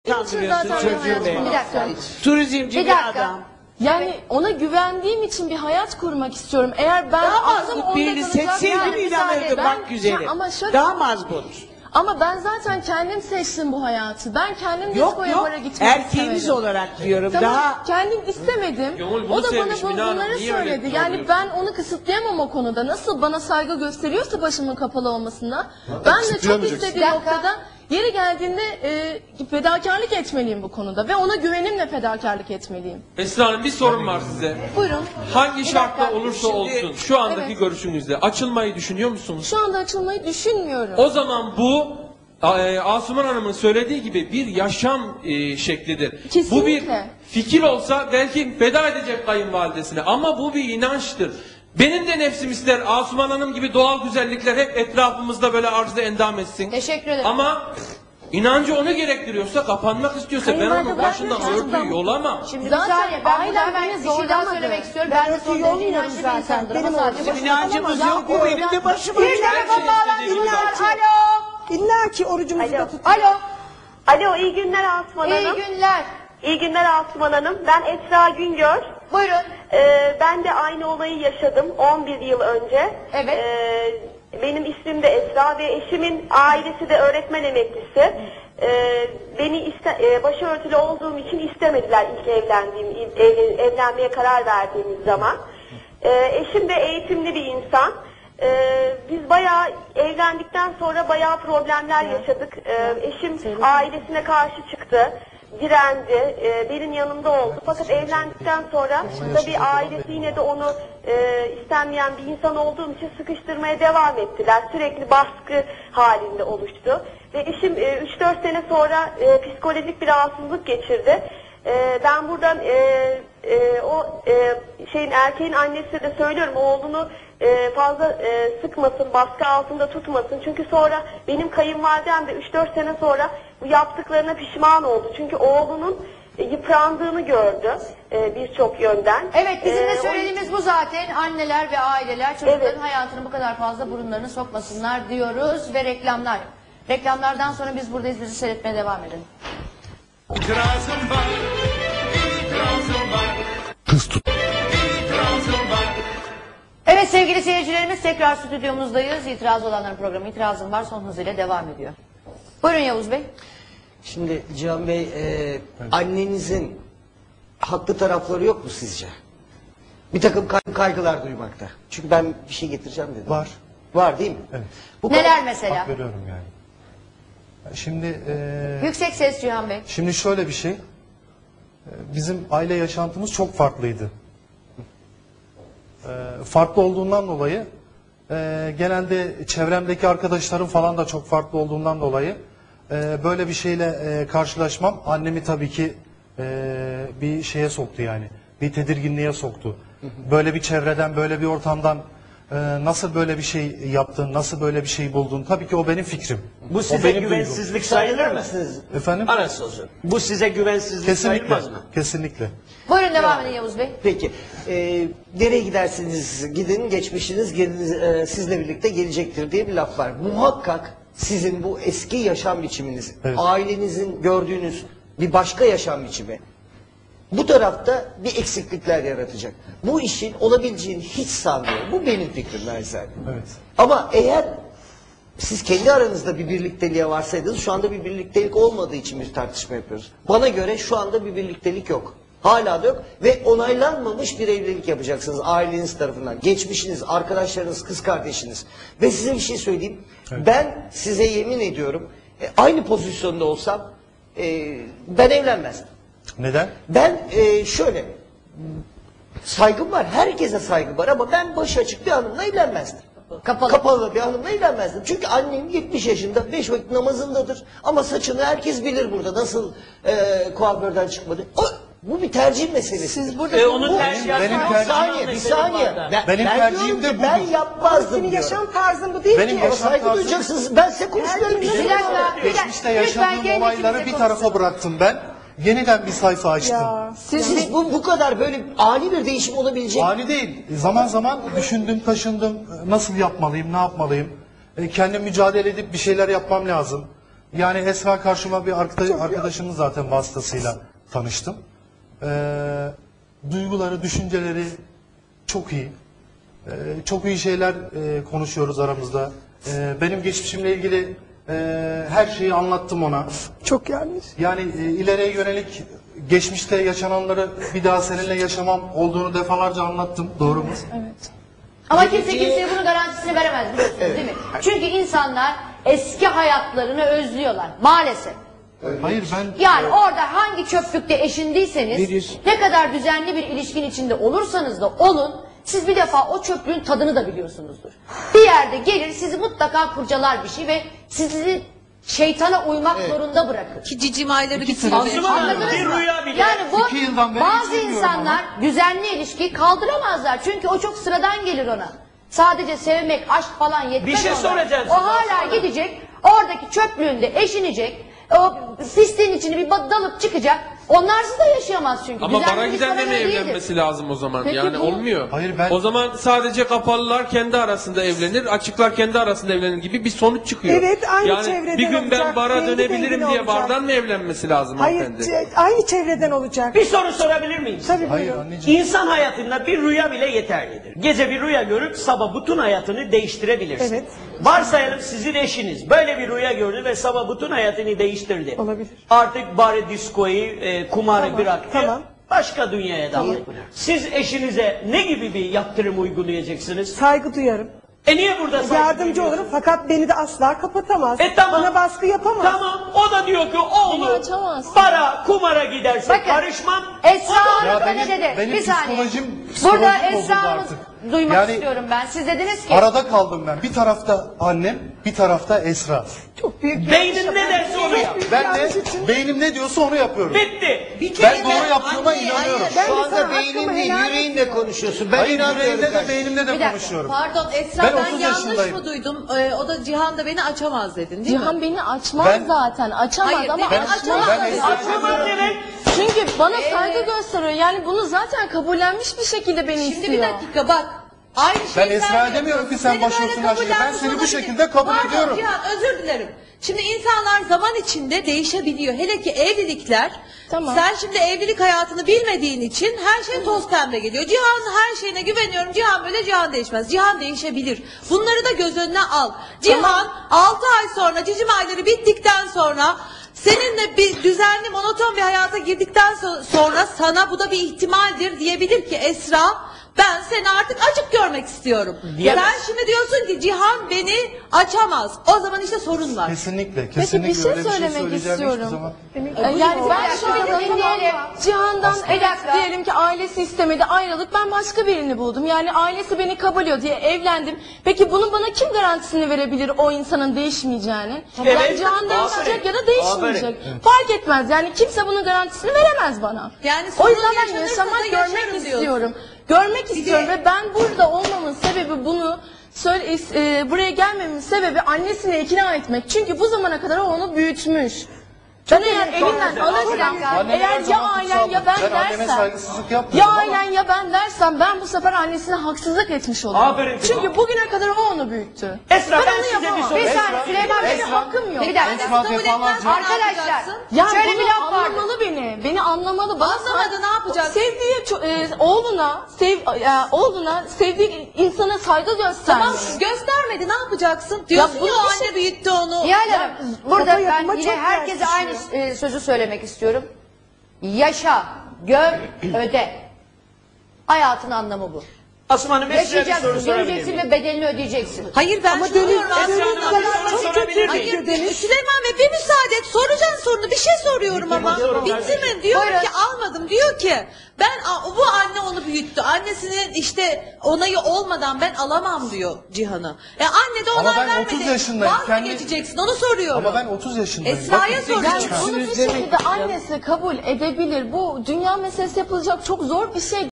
Kandırıyorsun çocuğu be. Bir dakika. Turizmci Bir bir dakika. adam. Yani ona güvendiğim için bir hayat kurmak istiyorum. Eğer ben Daha aklım mazbut onda birini kalacak, seçseydin yani inanırdım müsaade, bak ben- güzelim. Ya ama şöyle, Daha mazbut. ama ben zaten kendim seçtim bu hayatı. Ben kendim Yok diskoya yok bara gitmek erkeğimiz istemedim. olarak diyorum. Tamam, Daha kendim istemedim. Gönül bunu O da bana sevmiş Mine Hanım, bunları niye öyle söyledi. Yani söylüyorsun? ben onu kısıtlayamam o konuda. Nasıl bana saygı gösteriyorsa başımın kapalı olmasına. Ben de çok kısıtlayamayacaksın. istediğim noktada yeri geldiğinde fedakarlık etmeliyim bu konuda. Ve ona güvenimle fedakarlık etmeliyim. Esra Hanım bir sorum var size. Buyurun. Hangi şartla dakika. olursa Şimdi- olsun şu andaki Evet. görüşünüzde açılmayı düşünüyor musunuz? Şu anda açılmayı düşünmüyorum. O zaman bu Asuman Hanım'ın söylediği gibi bir yaşam şeklidir. Kesinlikle. Bu bir fikir olsa belki feda edecek kayınvalidesine ama bu bir inançtır. Benim de nefsim ister Asuman Hanım gibi doğal güzellikler hep etrafımızda böyle arzı endam etsin. Teşekkür ederim. Ama inancı onu gerektiriyorsa, kapanmak istiyorsa ben Kayınvalide onun başından bırakmıyor. örtüyü yolamam. Şimdi Zaten bir saniye ben ailem burada beni hemen bir şey daha zorlamadı. söylemek istiyorum. Ben Ben de örtü son derece yolmuyorum inançlı bir zaten. insandır Benim ama sadece örtüm bizim boşuna inancımız kalamam. yok. Bu benim de başıma. Bir Her tarafa şey bağlantılar. istediğim gibi. Alo. İlla ki orucumuzu da tut. Alo. Alo, iyi günler Asuman İyi Hanım. günler. İyi günler Asuman Hanım. Ben Esra Güngör. Buyurun. Ben de aynı olayı yaşadım 11 yıl önce. Evet. Benim ismim de Esra ve eşimin ailesi de öğretmen emeklisi. Beni başörtülü olduğum için istemediler ilk evlenmeye karar verdiğimiz zaman. Eşim de eğitimli bir insan. Biz bayağı evlendikten sonra bayağı problemler yaşadık. Eşim ailesine karşı çıktı, direndi, benim yanımda oldu. Fakat evlendikten sonra tabii ailesi yine de onu istenmeyen bir insan olduğum için sıkıştırmaya devam ettiler. Sürekli baskı halinde oluştu. Ve eşim 3-4 sene sonra psikolojik bir rahatsızlık geçirdi. Ben buradan erkeğin annesine de söylüyorum, oğlunu fazla sıkmasın, baskı altında tutmasın. Çünkü sonra benim kayınvalidem de 3-4 sene sonra bu yaptıklarına pişman oldu. Çünkü oğlunun yıprandığını gördü birçok yönden. Evet bizim de O- söylediğimiz bu zaten. Anneler ve aileler çocukların Evet. hayatını bu kadar fazla burunlarını sokmasınlar diyoruz ve reklamlar. Reklamlardan sonra biz buradayız, bizi seyretmeye devam edin. İtirazım var, itirazım var. İtirazım var. Evet sevgili seyircilerimiz, tekrar stüdyomuzdayız. İtiraz olanların programı İtirazım Var son hızıyla devam ediyor. Buyurun Yavuz Bey. Şimdi Cihan Bey, annenizin haklı tarafları yok mu sizce? Bir takım kaygılar duymakta. Çünkü ben bir şey getireceğim dedim. Var. Var değil mi? Evet. Bu Neler mesela? Hak veriyorum yani. Şimdi Yüksek ses Cihan Bey. şimdi şöyle bir şey. Bizim aile yaşantımız çok farklıydı. Farklı olduğundan dolayı genelde çevremdeki arkadaşlarım falan da çok farklı olduğundan dolayı böyle bir şeyle karşılaşmam annemi tabii ki bir şeye soktu yani. Bir tedirginliğe soktu. Böyle bir çevreden, böyle bir ortamdan nasıl böyle bir şey yaptın, nasıl böyle bir şey buldun? Tabii ki o benim fikrim. Bu O size benim duygum. güvensizlik sayılır mı? Efendim? Ara sözü. Bu size güvensizlik Kesinlikle. sayılmaz mı? Kesinlikle. Buyurun devam edin Yavuz Bey. Peki, nereye gidersiniz gidin, geçmişiniz sizle birlikte gelecektir diye bir laf var. Muhakkak sizin bu eski yaşam biçiminiz, Evet. ailenizin gördüğünüz bir başka yaşam biçimi, bu tarafta bir eksiklikler yaratacak. Bu işin olabileceğini hiç sanmıyorum. Bu benim fikrim zaten. Evet. Ama eğer siz kendi aranızda bir birlikteliğe varsaydınız, şu anda bir birliktelik olmadığı için bir tartışma yapıyoruz. Bana göre şu anda bir birliktelik yok. Hala da yok ve onaylanmamış bir evlilik yapacaksınız aileniz tarafından. Geçmişiniz, arkadaşlarınız, kız kardeşiniz. Ve size bir şey söyleyeyim. Evet. Ben size yemin ediyorum, aynı pozisyonda olsam ben evlenmezdim. Neden? Ben şöyle, saygım var, herkese saygı var ama ben başı açık bir hanımla evlenmezdim. Kapalı bir hanımla evlenmezdim. Çünkü annem 70 yaşında, 5 vakit namazındadır. Ama saçını herkes bilir burada nasıl kuaförden çıkmadı. Bu bir tercih meselesi. Siz burada Onu tercih benim yapmak- Bir saniye, bir saniye. Benim ben tercihim diyorum de ki ben budur. yapmazdım Senin diyorum. yaşam tarzın bu değil Benim ki. ama saygı duyacaksınız. Ben size konuşmuyorum. Bir dakika, bir dakika. Geçmişte Lütfen yaşadığım kendi olayları içinize bir tarafa bıraktım ben. Yeniden bir sayfa açtım. Siz bu kadar böyle ani bir değişim olabilecek. Ani değil. Zaman zaman düşündüm, taşındım. Nasıl yapmalıyım, ne yapmalıyım? Kendim mücadele edip bir şeyler yapmam lazım. Yani Esra karşıma bir arkadaşımın zaten vasıtasıyla tanıştım. Duyguları, düşünceleri çok iyi. Çok iyi şeyler konuşuyoruz aramızda. Benim geçmişimle ilgili her şeyi anlattım ona. Çok yanlış. Yani ileriye yönelik geçmişte yaşananları bir daha seninle yaşamam olduğunu defalarca anlattım. Doğru mu? Evet. Ama kimse kimseye bunun garantisini veremez biliyorsunuz değil mi? Çünkü insanlar eski hayatlarını özlüyorlar maalesef. Hayır ben... Yani orada hangi çöplükte eşindiyseniz, Bir- ne kadar düzenli bir ilişkin içinde olursanız da olun, siz bir defa o çöplüğün tadını da biliyorsunuzdur. Bir yerde gelir sizi mutlaka kurcalar bir şey ve sizi şeytana uymak zorunda bırakır. Ki cicim ayları bitsin. Asuman Hanım Anladınız bir mı? rüya bile. Yani bu 2 yıldan beri bazı istemiyorum insanlar düzenli ilişkiyi kaldıramazlar. Çünkü o çok sıradan gelir ona. Sadece sevmek, aşk falan yetmez Bir şey ona. soracağım O size hala Asuman. gidecek, oradaki çöplüğünde eşinecek, o pisliğin içini bir dalıp çıkacak. Onlarsız da yaşayamaz çünkü. Ama Düzenli bara bir gidenle mi sana göre değildir. evlenmesi lazım o zaman? Peki Yani bu- olmuyor. Hayır, ben- O zaman sadece kapalılar kendi arasında evlenir, açıklar kendi arasında evlenir gibi bir sonuç çıkıyor. Evet, aynı yani çevreden bir gün ben olacak, bara kendi dönebilirim kendine diye olacak. bardan mı evlenmesi lazım Hayır, hanımefendi? aynı çevreden olacak. Bir soru sorabilir miyim? Tabii Hayır buyurun. anneciğim. İnsan hayatında bir rüya bile yeterlidir. Gece bir rüya görüp sabah bütün hayatını değiştirebilirsin. Evet. Varsayalım sizin eşiniz böyle bir rüya gördü ve sabah bütün hayatını değiştirdi. Olabilir. Artık bari diskoyu, kumarı Tamam, bıraktı. tamam. Başka dünyaya daldı. Siz eşinize ne gibi bir yaptırım uygulayacaksınız? Saygı duyarım. Niye burada saygı Yardımcı duymuyorsun? olurum fakat beni de asla kapatamaz. Tamam. Bana baskı yapamaz. Tamam o da diyor ki Bunu oğlum açamaz. para kumara giderse Bakın, karışmam. Esra O da- Hanım benim- ne dedi? benim Bir saniye. psikolojim Burada bozuldu Esra Hanım'ı artık. duymak Yani- istiyorum ben. Siz dediniz ki Arada kaldım ben. Bir tarafta annem, bir tarafta Esra. Çok büyük Beynin ne derse onu yap. Ben de beynim ne diyorsa onu yapıyorum. Bitti. Ben doğru yaptığıma inanıyorum. Ben Şu de anda sana beynin hakkımı değil helal yüreğinle konuşuyorsun. Ben Hayır inanmıyorum yüreğimde de kardeşim. beynimde de Bir dakika. konuşuyorum. Pardon Esra Ben ben, 30 yanlış yaşındayım. mı duydum? O da Cihan da beni açamaz dedin değil Cihan mi? beni açmaz Ben- zaten. Açamaz Hayır, ama beni açmaz. açamaz. Ben Esra'yı Açamaz demek. Çünkü bana saygı gösteriyor. Yani bunu zaten kabullenmiş bir şekilde beni Şimdi istiyor. bir dakika bak. Aynı şeyi Ben Esra'ya sen demiyorum ki sen Seni böyle başörtüsünü aç diye. Ben kabullenmiş seni bu olabilir. şekilde kabul Pardon, ediyorum. Cihan özür dilerim. Şimdi insanlar zaman içinde değişebiliyor. Hele ki evlilikler. Tamam. Sen şimdi evlilik hayatını bilmediğin için her şey toz pembe geliyor. Cihan her şeyine güveniyorum. Cihan böyle, Cihan değişmez. Cihan değişebilir. Bunları da göz önüne al. Cihan 6 ay sonra cicim ayları bittikten sonra seninle bir düzenli monoton bir hayata girdikten sonra sana bu da bir ihtimaldir diyebilir ki Esra ben seni artık açık görmek istiyorum. Diyemez. Sen şimdi diyorsun ki Cihan beni açamaz. O zaman işte sorun var. Kesinlikle, Peki kesinlikle bir şey öyle bir şey söylemek söyleyeceğim hiçbir istiyorum. zaman. Yani ben şu anda dinleyelim. Cihan'dan Bir evet dakika. diyelim ki ailesi istemedi ayrılık ben başka birini buldum. Yani ailesi beni kabul ediyor diye evlendim. Peki bunun bana kim garantisini verebilir o insanın değişmeyeceğini? Yani Evet. Cihan değişecek Aferin. ya da değişmeyecek. Fark etmez yani kimse bunun garantisini veremez bana. Yani O sorun yüzden ben yaşanırsa yaşamak da görmek yaşarım istiyorum. Görmek istiyorum de- ve ben burada olmamın sebebi bunu buraya gelmemin sebebi annesine ikna etmek. Çünkü bu zamana kadar o onu büyütmüş. Ben eğer elinden alırsam, Anneme her eğer ya zaman ailen kutsal. ya ben Ben anneme dersem, saygısızlık ya yapmıyorum ama ailen ya ben dersem ben bu sefer annesine haksızlık etmiş olurum. Aferin kızım. Çünkü bugüne kadar o onu büyüttü. Esra, ben onu size bir yapamam. soru- bir saniye Esra- Süleyman Bey. Benim hakkım yok. Bir dakika. Esra kabul defalarca- etmezsen ne Arkadaşlar yapacaksın? Ya şöyle bir bunu laf vardı. anlamalı beni anlamalı. Bana Anlamadı, ne yapacak? Oğluna sevdiği insana saygı Tamam göstermiş. göstermedi ne yapacaksın? Diyorsun ya, bunu o bir şey- anne büyüttü onu. Nihal Hanım, burada kafa ben yapıma yine çok herkese ters aynı düşüyor. sözü söylemek istiyorum. Yaşa, gör, öde. Hayatın anlamı bu. Asuman Hanım Esra'ya bir soru Yaşayacaksın, sorabilir göreceksin miyim? ve bedelini ödeyeceksin. Hayır ben Ama şunu Deniz, diyorum aslında. Deniz Esra Hanım'a bir soru çok sorabilir kötü miyim? Hayır Deniz. Süleyman Bey bir müsaade et soracaksın sorunu bir şey soruyorum ama. sorun Bitti kardeşim. mi? Diyorum Buyurun. ki almadım. Diyor ki bu anne onu büyüttü. Annesinin işte onayı olmadan ben alamam diyor Cihan'ı. Anne de Ama onay ben vermedi. 30 yaşındayım. Vaz mı geçeceksin onu soruyorum. Ama ben 30 yaşındayım. Esra'ya Bakın, soruyorum. Yani bunu bir şekilde annesi kabul edebilir. Bu dünya meselesi yapılacak çok zor bir şey